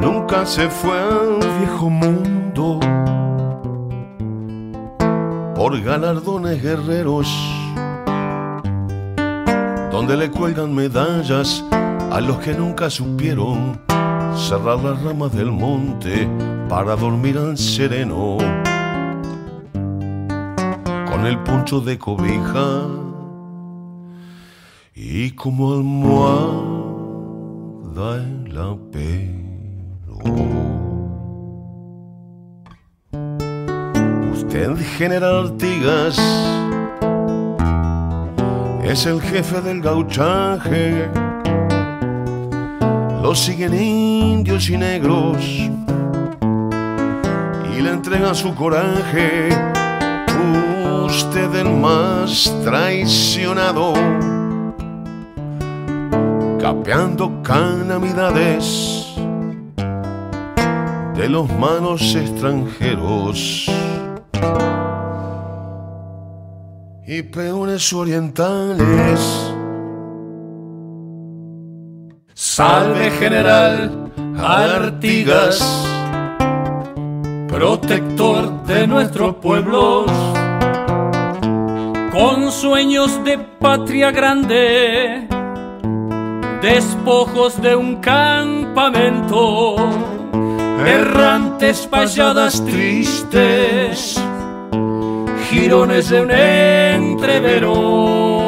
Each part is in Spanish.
nunca se fue al viejo mundo por galardones guerreros, donde le cuelgan medallas a los que nunca supieron cerrar las ramas del monte para dormir al sereno, con el poncho de cobija y como almohada el apero. Usted, General Artigas, es el jefe del gauchaje. Lo siguen indios y negros y le entregan su coraje. Usted, el más traicionado, capeando calamidades de los manos extranjeros y peones orientales. Salve, General Artigas, protector de nuestros pueblos, con sueños de patria grande, despojos de un campamento, errantes payadas tristes, jirones de un entrevero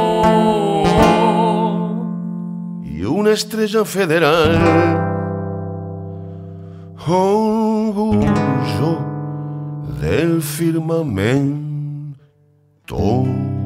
y una estrella federal, orgullo del firmamento.